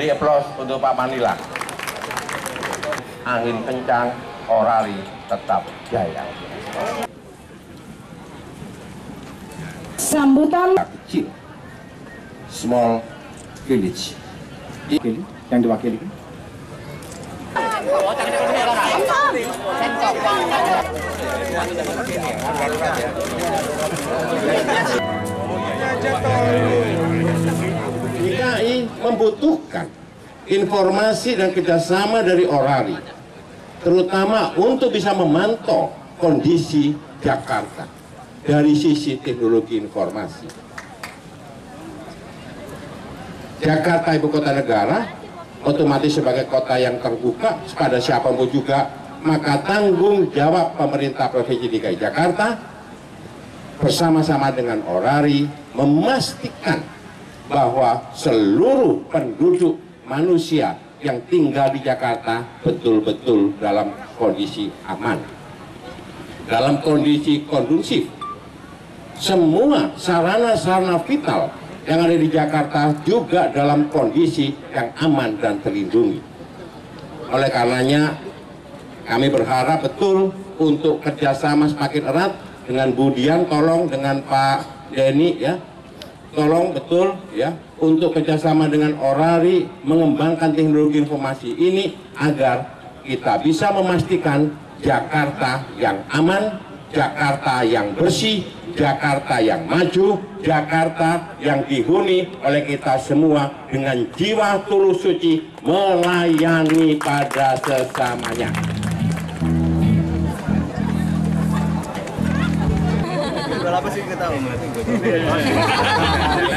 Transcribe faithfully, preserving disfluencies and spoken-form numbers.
Beri aplaus untuk Pak Manila. Angin kencang, Orari tetap jaya. Sambutan Kecil, small village. Yang diwakili. D K I membutuhkan informasi dan kerjasama dari Orari, terutama untuk bisa memantau kondisi Jakarta dari sisi teknologi informasi. Jakarta ibu kota negara, otomatis sebagai kota yang terbuka kepada siapapun juga, maka tanggung jawab pemerintah Provinsi D K I Jakarta bersama-sama dengan Orari memastikan bahwa seluruh penduduk manusia yang tinggal di Jakarta betul-betul dalam kondisi aman, dalam kondisi kondusif. Semua sarana-sarana vital yang ada di Jakarta juga dalam kondisi yang aman dan terlindungi. Oleh karenanya kami berharap betul untuk kerjasama semakin erat dengan Bu Dian, tolong dengan Pak Denny ya, tolong betul ya untuk kerjasama dengan Orari mengembangkan teknologi informasi ini agar kita bisa memastikan Jakarta yang aman, Jakarta yang bersih, Jakarta yang maju, Jakarta yang dihuni oleh kita semua dengan jiwa tulus suci melayani pada sesamanya. Apa sih kita tahu?